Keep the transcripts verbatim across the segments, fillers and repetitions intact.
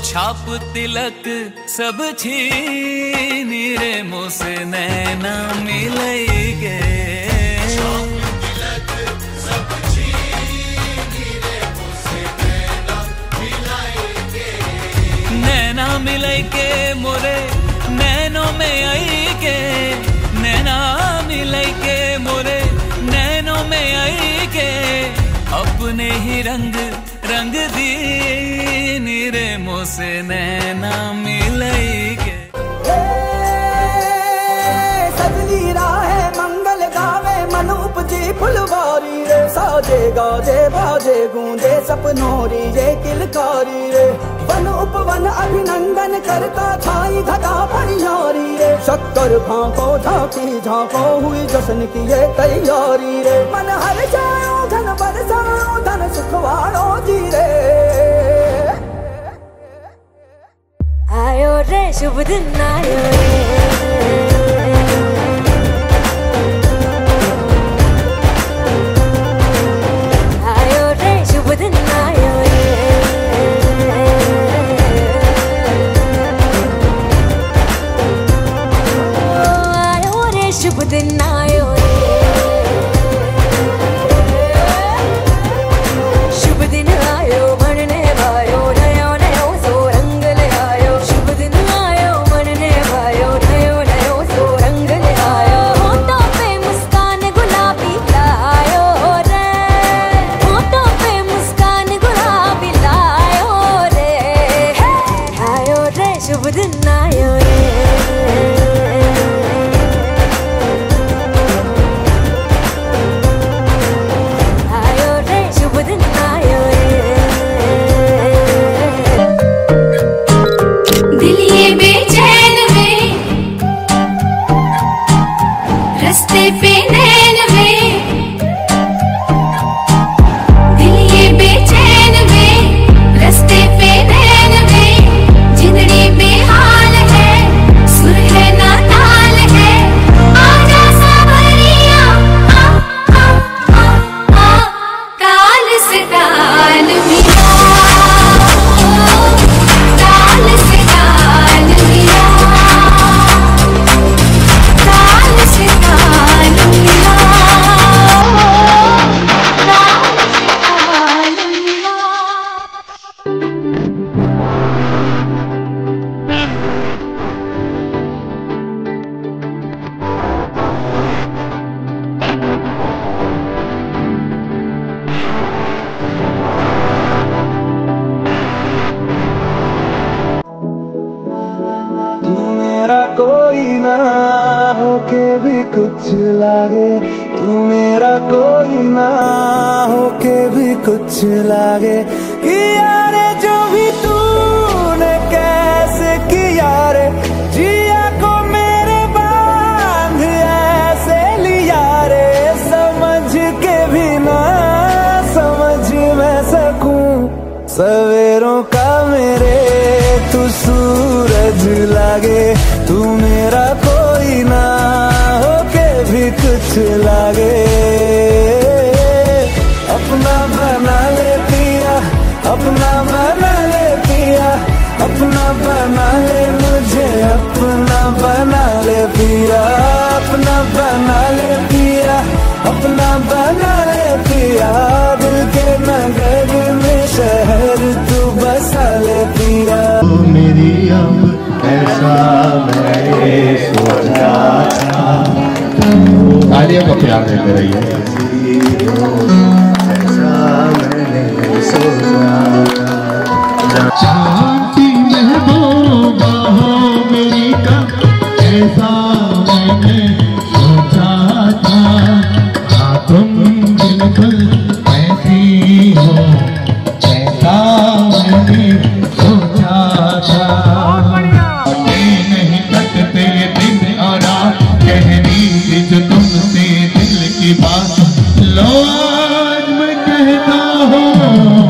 छाप तिलक सब छीनी रे मोसे नैना मिलैगे। नैना मिलाई के मोरे नैनों में आई के, नैना मिलाई के मोरे नैनों में आई के, अपने ही रंग रंग दी नीरे मोसे नैना मिलाई के। सजनी राहे मंगल गावे मन उपजी फुलवारी रे, साजे गाजे बाजे गूंजे सपनोरी रे किलकारी रे, वन उपवन अभिनंदन करता छाई घटा परियारी रे, शक्कर भांको झांकी झांको हुई जश्न की ये तैयारी रे, मन हर जाओ धन बरसाओ धन सुखवाड़ो जी रे। आयो रे शुभ दिन आयो रे, आयो रे शुभ दिन आयो रे, आयो रे शुभ दिन आयो रे, शुभ दिन आयो बनने भायो नयो नयो सो रंग ले आयो, शुभ दिन आयो बनने भायो नयो नयो सो रंग ले आयो, होठों पे मुस्कान गुलाबी लायो रे, होठों पे मुस्कान गुलाबी लायो रे, आयो रे शुभ दिन आयो रे, आयो रे शुभ दिन आयो रे, दिल ये बेचैन में रस्ते पे नैन में, दिल ये बेचैन में रस्ते पे नैन में, जिंदड़ी बेहाल है सुर है ना ताल है, आजा सावरिया आ आ आ आ, ताल से ताल मिला, ताल से ताल मिला, ताल से ताल मिला, ताल से ताल मिला। तू मेरा कोई ना होके भी कुछ लागे, तू मेरा कोई ना होके भी कुछ लागे, किया रे जो भी तूने कैसे किया रे, जिया को मेरे बांध ऐसे लिया रे, समझ के भी ना समझ मैं सकूं, सवेरों का मेरे तू सूरज लागे, तू मेरा कोई ना होके भी कुछ लागे, अपना बना ले पिया, अपना बना ले पिया, अपना बना ले मुझे, अपना बना ले पिया, अपना बना ले पिया, अपना बना ले पिया, दिल के नगर में शहर तू बसा ले पिया। मेरी अब ऐसा मैंने सोचा था, तालियों को प्यार देते रहिए। ऐसा मैंने सोचा था, शांति महबूबा हो मेरी का, ऐसा मैंने सोचा था, हाँ तुम बिल्कुल ऐसी हो जैसा मैंने सोचा था, नहीं कटते दिन और रात, कहनी थी जो तुमसे दिल की बात, लो आज मैं कहता हूँ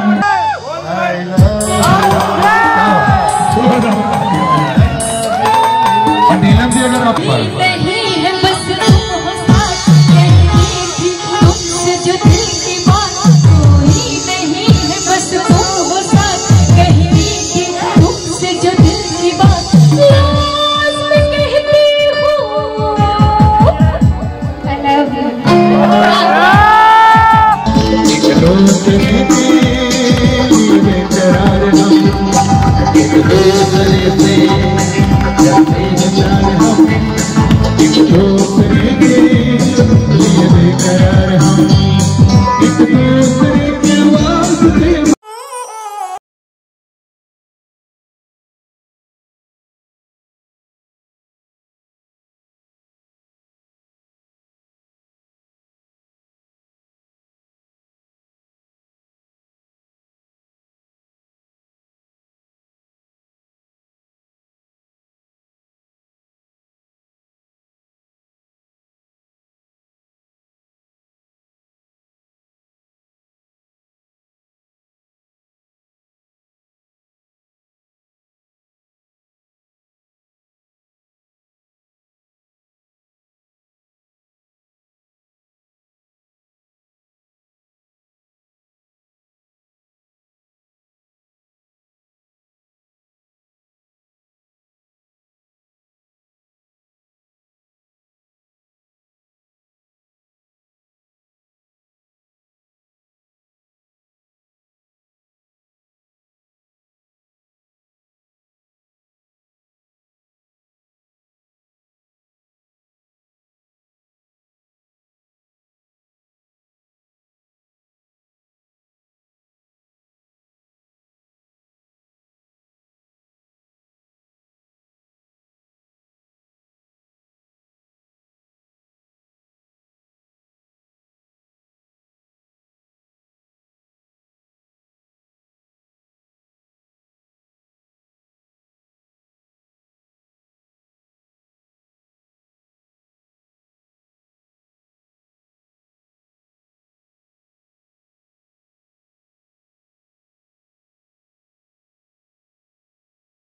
नीलम जी अगर आप नहीं है बस तुम साथ, कहनी थी तुमसे जो दिल की बात, कोई नहीं है बस तुम साथ, कहनी थी बेकरार हम एक दूसरे के लिए बेकरार हम एक दूसरे